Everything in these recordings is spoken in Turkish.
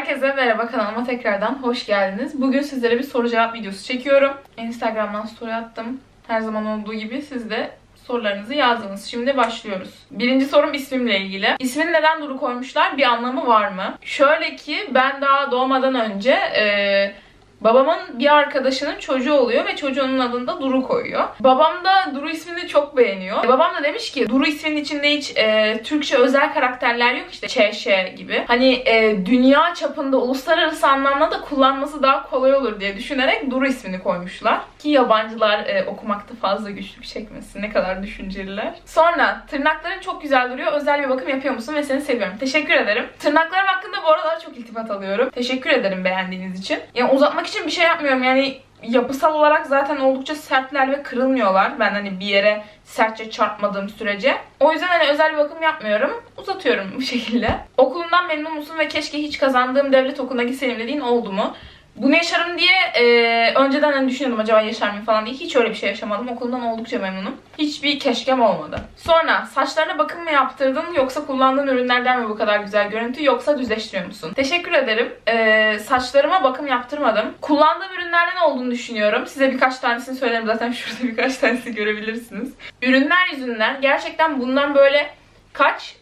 Herkese merhaba, kanalıma tekrardan hoş geldiniz. Bugün sizlere bir soru cevap videosu çekiyorum. Instagram'dan story attım. Her zaman olduğu gibi siz de sorularınızı yazdınız. Şimdi başlıyoruz. Birinci sorum ismimle ilgili. İsmini neden Duru koymuşlar? Bir anlamı var mı? Şöyle ki ben daha doğmadan önce babamın bir arkadaşının çocuğu oluyor ve çocuğunun adını da Duru koyuyor. Babam da Duru ismini çok beğeniyor. Babam da demiş ki Duru isminin içinde hiç Türkçe özel karakterler yok, işte Ç, Ş gibi. Hani dünya çapında uluslararası anlamda da kullanması daha kolay olur diye düşünerek Duru ismini koymuşlar. Ki yabancılar okumakta fazla güçlük çekmesin. Ne kadar düşünceliler. Sonra tırnakların çok güzel duruyor. Özel bir bakım yapıyor musun ve seni seviyorum. Teşekkür ederim. Tırnaklarım hakkında bu aralar çok iltifat alıyorum. Teşekkür ederim beğendiğiniz için. Yani uzatmak için bir şey yapmıyorum. Yani yapısal olarak zaten oldukça sertler ve kırılmıyorlar. Ben hani bir yere sertçe çarpmadığım sürece. O yüzden hani özel bir bakım yapmıyorum. Uzatıyorum bu şekilde. Okulundan memnun musun ve keşke hiç kazandığım devlet okuluna gitseydim dediğin oldu mu? Bunu yaşarım diye önceden hani düşünüyordum acaba yaşar mıyım falan diye. Hiç öyle bir şey yaşamadım. Okulumdan oldukça memnunum. Hiçbir keşkem olmadı. Sonra saçlarına bakım mı yaptırdın yoksa kullandığın ürünlerden mi bu kadar güzel görüntü yoksa düzleştiriyor musun? Teşekkür ederim. Saçlarıma bakım yaptırmadım. Kullandığım ürünlerden olduğunu düşünüyorum. Size birkaç tanesini söylerim. Zaten şurada birkaç tanesini görebilirsiniz. Ürünler yüzünden gerçekten bundan böyle kaç?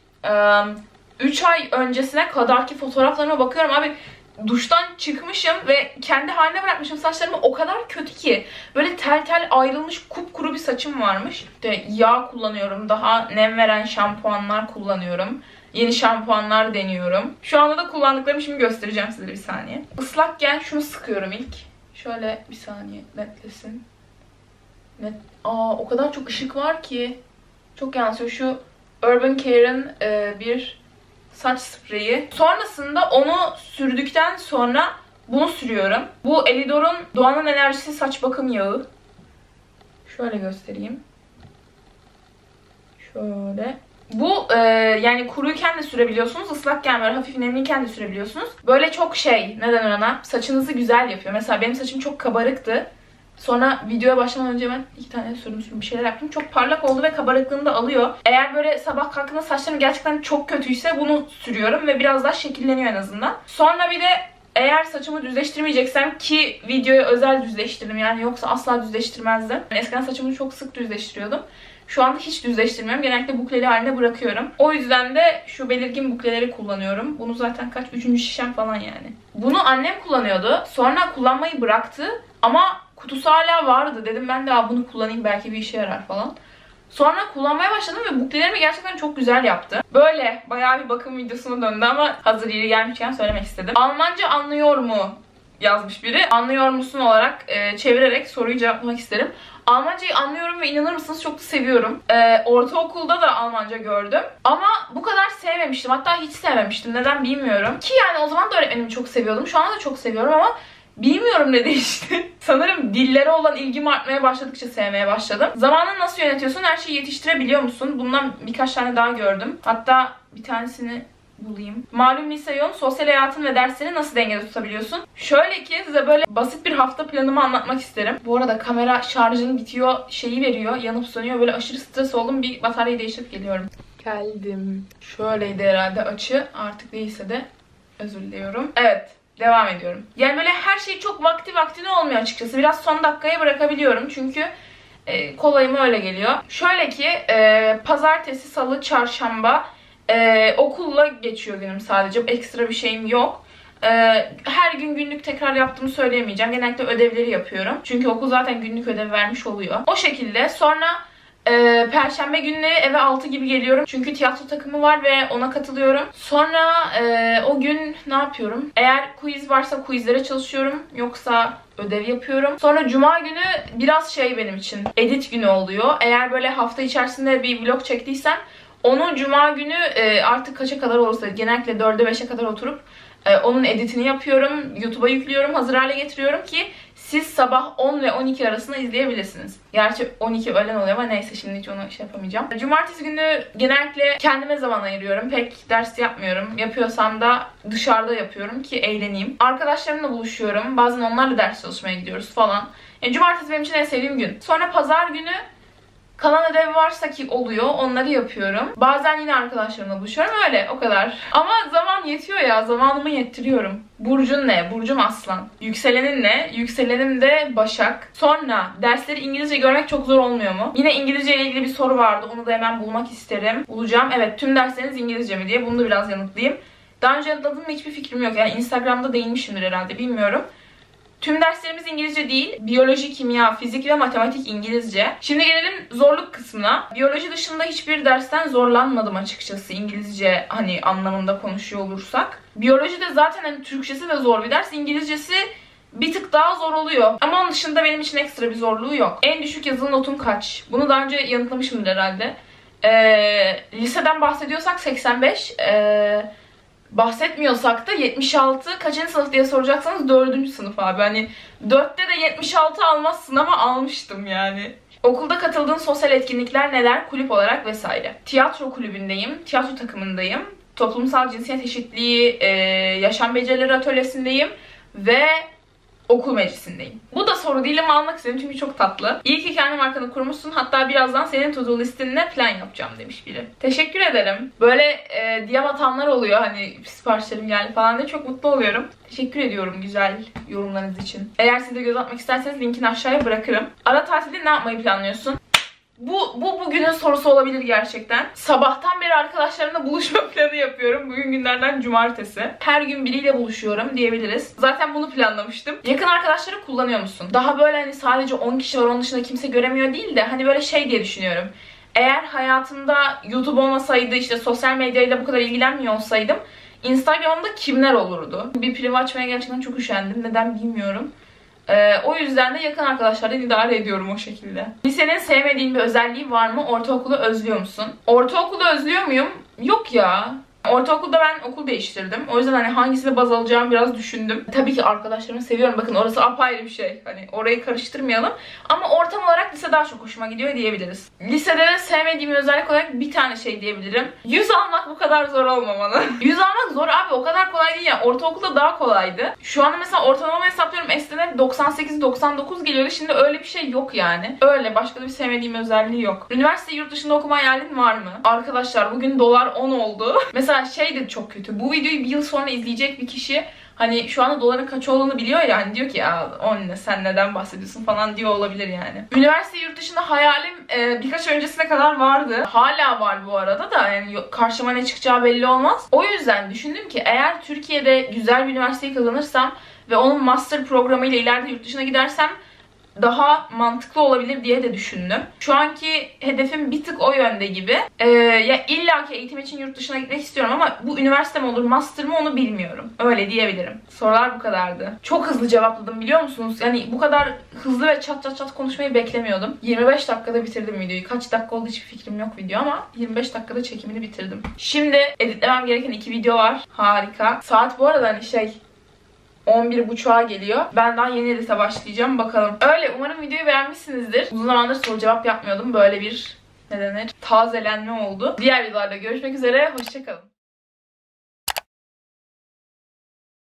3 ay öncesine kadarki fotoğraflarıma bakıyorum. Abi duştan çıkmışım ve kendi haline bırakmışım saçlarımı, o kadar kötü ki. Böyle tel tel ayrılmış kupkuru bir saçım varmış. İşte yağ kullanıyorum. Daha nem veren şampuanlar kullanıyorum. Yeni şampuanlar deniyorum. Şu anda da kullandıklarımı şimdi göstereceğim size, bir saniye. Islakken şunu sıkıyorum ilk. Şöyle bir saniye netlesin. Net. O kadar çok ışık var ki. Çok yansıyor. Şu Urban Care'ın bir saç spreyi. Sonrasında onu sürdükten sonra bunu sürüyorum. Bu Elidor'un Doğanın Enerjisi saç bakım yağı. Şöyle göstereyim. Şöyle. Bu yani kuruyken de sürebiliyorsunuz. Islakken böyle hafif nemliyken de sürebiliyorsunuz. Böyle çok neden ona? Saçınızı güzel yapıyor. Mesela benim saçım çok kabarıktı. Sonra videoya başlamadan önce ben 2 tane sürdüm bir şeyler yaptım. Çok parlak oldu ve kabarıklığını da alıyor. Eğer böyle sabah kalktığında saçlarım gerçekten çok kötüyse bunu sürüyorum ve biraz daha şekilleniyor en azından. Sonra bir de eğer saçımı düzleştirmeyeceksem, ki videoya özel düzleştirdim yani, yoksa asla düzleştirmezdim. Eskiden saçımı çok sık düzleştiriyordum. Şu anda hiç düzleştirmiyorum. Genellikle bukleli haline bırakıyorum. O yüzden de şu belirgin bukleleri kullanıyorum. Bunu zaten kaç? 3. şişem falan yani. Bunu annem kullanıyordu. Sonra kullanmayı bıraktı. Ama kutusu hala vardı. Dedim ben de bunu kullanayım, belki bir işe yarar falan. Sonra kullanmaya başladım ve buklelerimi gerçekten çok güzel yaptı. Böyle bayağı bir bakım videosuna döndü ama hazır yeri gelmişken söylemek istedim. Almanca anlıyor mu yazmış biri. Anlıyor musun olarak çevirerek soruyu cevaplamak isterim. Almancayı anlıyorum ve inanır mısınız çok da seviyorum. Ortaokulda da Almanca gördüm. Ama bu kadar sevmemiştim. Hatta hiç sevmemiştim. Neden bilmiyorum. Ki yani o zaman da öğretmenimi çok seviyordum. Şu anda da çok seviyorum ama bilmiyorum ne değişti. Sanırım dillere olan ilgim artmaya başladıkça sevmeye başladım. Zamanını nasıl yönetiyorsun? Her şeyi yetiştirebiliyor musun? Bundan birkaç tane daha gördüm. Hatta bir tanesini bulayım. Malum lise yoğun, sosyal hayatın ve derslerini nasıl dengede tutabiliyorsun? Şöyle ki size böyle basit bir hafta planımı anlatmak isterim. Bu arada kamera şarjının bitiyor veriyor. Yanıp sönüyor. Böyle aşırı stres oldum. Bir bataryayı değiştirip geliyorum. Geldim. Şöyleydi herhalde açı. Artık değilse de özür diliyorum. Evet. Devam ediyorum. Yani böyle her şey çok vaktine olmuyor açıkçası. Biraz son dakikaya bırakabiliyorum. Çünkü kolayıma öyle geliyor. Şöyle ki pazartesi, salı, çarşamba okulla geçiyor günüm sadece. Ekstra bir şeyim yok. Her gün günlük tekrar yaptığımı söyleyemeyeceğim. Genellikle ödevleri yapıyorum. Çünkü okul zaten günlük ödev vermiş oluyor. O şekilde. Sonra Perşembe günleri eve 6 gibi geliyorum. Çünkü tiyatro takımı var ve ona katılıyorum. Sonra o gün ne yapıyorum? Eğer quiz varsa quizlere çalışıyorum. Yoksa ödev yapıyorum. Sonra cuma günü biraz benim için edit günü oluyor. Eğer böyle hafta içerisinde bir vlog çektiysem onu cuma günü artık kaça kadar olursa, genellikle 4'e 5'e kadar oturup onun editini yapıyorum. YouTube'a yüklüyorum. Hazır hale getiriyorum ki siz sabah 10 ve 12 arasında izleyebilirsiniz. Gerçi 12 öğlen oluyor ama neyse, şimdi hiç onu yapamayacağım. Cumartesi günü genellikle kendime zaman ayırıyorum. Pek ders yapmıyorum. Yapıyorsam da dışarıda yapıyorum ki eğleneyim. Arkadaşlarımla buluşuyorum. Bazen onlarla ders çalışmaya gidiyoruz falan. Cumartesi benim için en sevdiğim gün. Sonra pazar günü Kalan ödev varsa ki oluyor, onları yapıyorum. Bazen yine arkadaşlarımla buluşuyorum, öyle o kadar. Ama zaman yetiyor ya, zamanımı yettiriyorum. Burcun ne? Burcum Aslan. Yükselenin ne? Yükselenim de Başak. Sonra dersleri İngilizce görmek çok zor olmuyor mu? Yine İngilizce ile ilgili bir soru vardı. Onu da hemen bulmak isterim. Bulacağım. Evet, tüm dersleriniz İngilizce mi diye. Bunu da biraz yanıtlayayım. Daha önce yanıtladım mı hiçbir fikrim yok. Yani Instagram'da değinmişimdir herhalde, bilmiyorum. Tüm derslerimiz İngilizce değil. Biyoloji, kimya, fizik ve matematik İngilizce. Şimdi gelelim zorluk kısmına. Biyoloji dışında hiçbir dersten zorlanmadım açıkçası, İngilizce hani anlamında konuşuyor olursak. Biyoloji de zaten hani Türkçesi de zor bir ders. İngilizcesi bir tık daha zor oluyor. Ama onun dışında benim için ekstra bir zorluğu yok. En düşük yazılı notum kaç? Bunu daha önce yanıtlamışımdır herhalde. Liseden bahsediyorsak 85. Bahsetmiyorsak da 76. Kaçıncı sınıf diye soracaksanız 4. sınıf abi. Hani 4'te de 76 almazsın ama almıştım yani. Okulda katıldığın sosyal etkinlikler neler? Kulüp olarak vesaire. Tiyatro kulübündeyim. Tiyatro takımındayım. Toplumsal cinsiyet eşitliği, yaşam becerileri atölyesindeyim. Ve okul meclisindeyim. Bu da soru değil ama almak istedim çünkü çok tatlı. İyi ki kendi markanı kurmuşsun. Hatta birazdan senin to-do listinle plan yapacağım demiş biri. Teşekkür ederim. Böyle DM atanlar oluyor, hani siparişlerim geldi falan diye, çok mutlu oluyorum. Teşekkür ediyorum güzel yorumlarınız için. Eğer siz de göz atmak isterseniz linkini aşağıya bırakırım. Ara tatilde ne yapmayı planlıyorsun? Bu bugünün sorusu olabilir gerçekten. Sabahtan beri arkadaşlarımla buluşma planı yapıyorum. Bugün günlerden cumartesi. Her gün biriyle buluşuyorum diyebiliriz. Zaten bunu planlamıştım. Yakın arkadaşları kullanıyor musun? Daha böyle hani sadece 10 kişi var, onun dışında kimse göremiyor değil de hani böyle şey diye düşünüyorum. Eğer hayatımda YouTube olmasaydı, işte sosyal medyayla bu kadar ilgilenmiyor olsaydım, Instagram'da kimler olurdu? Bir priv açmaya gerçekten çok üşendim. Neden bilmiyorum. O yüzden de yakın arkadaşlarla idare ediyorum o şekilde. Lisenin sevmediğin bir özelliği var mı? Ortaokulu özlüyor musun? Ortaokulu özlüyor muyum? Yok ya. Ortaokulda ben okul değiştirdim. O yüzden hani hangisini baz alacağımı biraz düşündüm. Tabii ki arkadaşlarımı seviyorum. Bakın orası apayrı bir şey. Hani orayı karıştırmayalım. Ama ortam olarak lise daha çok hoşuma gidiyor diyebiliriz. Lisede de sevmediğim özellik olarak bir tane şey diyebilirim. 100 almak bu kadar zor olmamalı. 100 almak zor abi, o kadar kolay değil ya. Ortaokulda daha kolaydı. Şu anda mesela ortalama hesaplıyorum. Eskiden 98-99 geliyordu. Şimdi öyle bir şey yok yani. Öyle başka da bir sevmediğim özelliği yok. Üniversite yurt dışında okuma hayalin var mı? Arkadaşlar bugün dolar 10 oldu. Mesela şey de çok kötü. Bu videoyu bir yıl sonra izleyecek bir kişi hani şu anda doların kaç olduğunu biliyor ya, hani diyor ki ya ne, sen neden bahsediyorsun falan diyor olabilir yani. Üniversite yurt dışında hayalim birkaç öncesine kadar vardı. Hala var bu arada da, yani karşıma ne çıkacağı belli olmaz. O yüzden düşündüm ki eğer Türkiye'de güzel bir üniversiteyi kazanırsam ve onun master programıyla ileride yurt dışına gidersem daha mantıklı olabilir diye de düşündüm. Şu anki hedefim bir tık o yönde gibi. Ya illaki eğitim için yurt dışına gitmek istiyorum ama bu üniversite mi olur, master mı, onu bilmiyorum. Öyle diyebilirim. Sorular bu kadardı. Çok hızlı cevapladım biliyor musunuz? Yani bu kadar hızlı ve çat çat çat konuşmayı beklemiyordum. 25 dakikada bitirdim videoyu. Kaç dakika oldu hiçbir fikrim yok video ama 25 dakikada çekimini bitirdim. Şimdi editlemem gereken 2 video var. Harika. Saat bu arada hani 11.30'a geliyor. Ben daha yeni edite başlayacağım. Bakalım. Öyle. Umarım videoyu beğenmişsinizdir. Uzun zamandır soru cevap yapmıyordum. Böyle bir tazelenme oldu. Diğer videolarda görüşmek üzere. Hoşçakalın.